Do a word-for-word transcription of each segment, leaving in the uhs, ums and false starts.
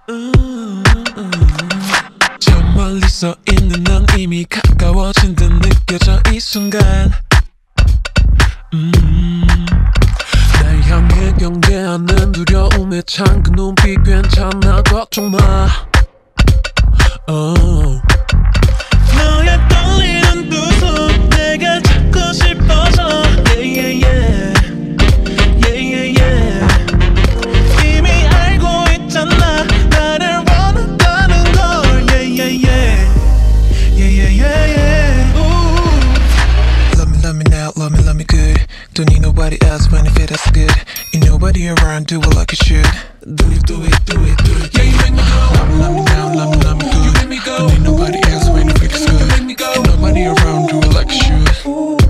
음, 음. 저 멀리 서 있는 넌 이미 가까워진 듯 느껴져 이 순간. 음, 날 향해 경계하는 두려움에 찬 그 눈빛 괜찮아 걱정 마. oh. 너의 떨리는 두 손 내가 잡고 싶어서 yeah, yeah, yeah. Yeah, yeah, yeah. 이미 알고 있잖아 나를 원한다는 걸 yeah, yeah, yeah. Yeah, yeah, yeah, yeah. Ooh. Love me, love me now, love me, love me good. Don't need nobody else when it feels good. Ain't nobody around, do it like you should. Do it, do it, do it, do it. Yeah, you make me go. Love me, love me now, love me, love me good. You make me go. Don't need nobody else when it feels good. You make me go. Ain't nobody around, do it like you should.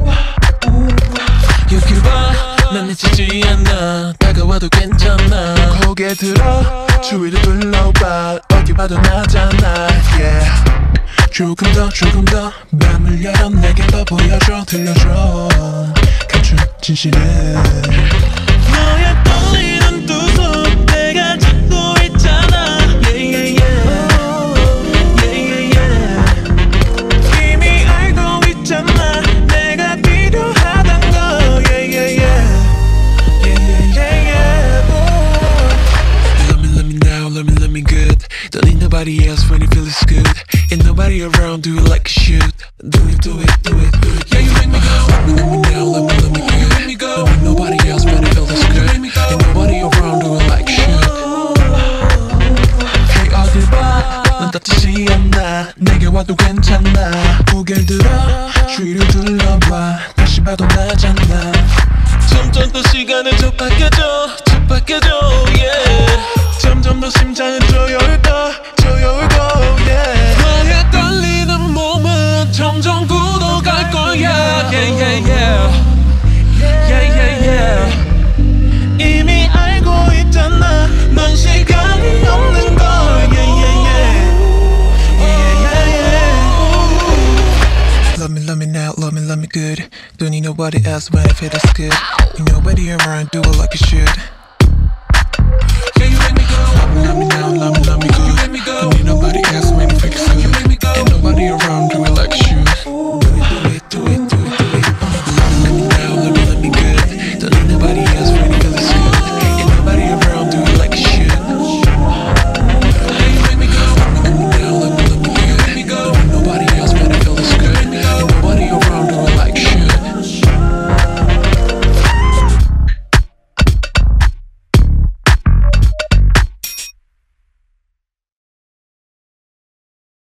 여길 봐, 난 미치지 않아. 다가와도 괜찮아. 고개 들어, 주위를 둘러봐. 어디 봐도 나잖아. Yeah. 조금 더, 조금 더 맘을 열어 내게 더 보여줘, 들려줘. 감춘 진실은 너의 떨리는 두 손 내가 잡고 있잖아. Yeah, yeah, yeah. Yeah, yeah, yeah. 이미 알고 있잖아 내가 필요하단 거. Yeah, yeah, yeah. Yeah, yeah, yeah, yeah. Boy. Love me, love me now, love me, love me good. Don't need nobody else when it feels good. Ain't nobody around, do it like you should. Do it, do it, do it, do it. Yeah, you make me go. Love me, love me now, love me, love me good. You make me go. Don't need nobody else when it feels good. You make me go. Ain't nobody around, do it like you should. Hey, 어딜 봐, 난 다치지 않아. 내게 와도 괜찮아. 고개를 들어, 주위를 둘러봐. 다시 봐도 나잖아. 점점 더 시간을 좁아껴줘, 좁아껴줘, yeah. 점점 더 심장은 조여올까, 조여올고, yeah. 너의 떨리는 몸은 점점 굳어갈 거야. Yeah, yeah, yeah. Yeah, yeah, yeah. 이미 알고 있잖아. 넌 시간이 없는 걸. Yeah, yeah, yeah. Yeah, yeah, yeah. Love me, love me now, love me, love me good. Don't need nobody else when it feels good. Ain't nobody around, do it like you should. Yeah, you make me go. Love me, love me now, love me, love me good. You make me go. Don't need nobody else when it feels good. You make me go. Ain't nobody around, do it like you should.